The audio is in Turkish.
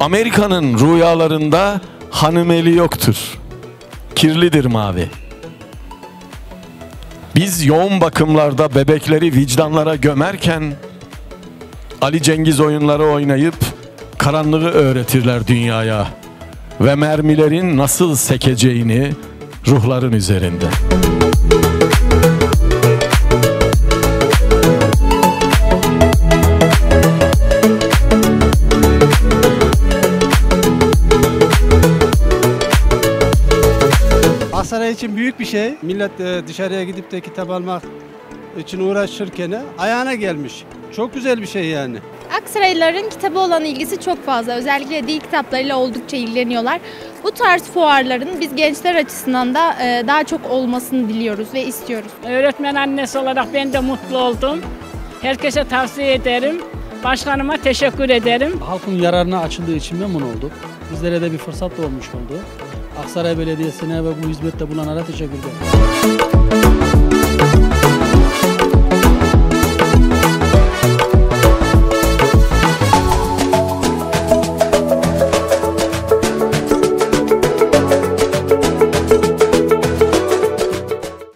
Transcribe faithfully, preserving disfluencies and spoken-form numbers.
Amerika'nın rüyalarında hanımeli yoktur. Kirlidir mavi. Biz yoğun bakımlarda bebekleri vicdanlara gömerken Ali Cengiz oyunları oynayıp karanlığı öğretirler dünyaya ve mermilerin nasıl sekeceğini ruhların üzerinde. Aksaray için büyük bir şey. Millet dışarıya gidip de kitap almak için uğraşırken ayağına gelmiş. Çok güzel bir şey yani. Aksaraylıların kitaba olan ilgisi çok fazla. Özellikle dil kitaplarıyla oldukça ilgileniyorlar. Bu tarz fuarların biz gençler açısından da daha çok olmasını diliyoruz ve istiyoruz. Öğretmen annesi olarak ben de mutlu oldum. Herkese tavsiye ederim. Başkanıma teşekkür ederim. Halkın yararına açıldığı için memnun olduk. Bizlere de bir fırsat da olmuş oldu. Aksaray Belediyesi'ne ve bu hizmette bulunanlara teşekkür ederim.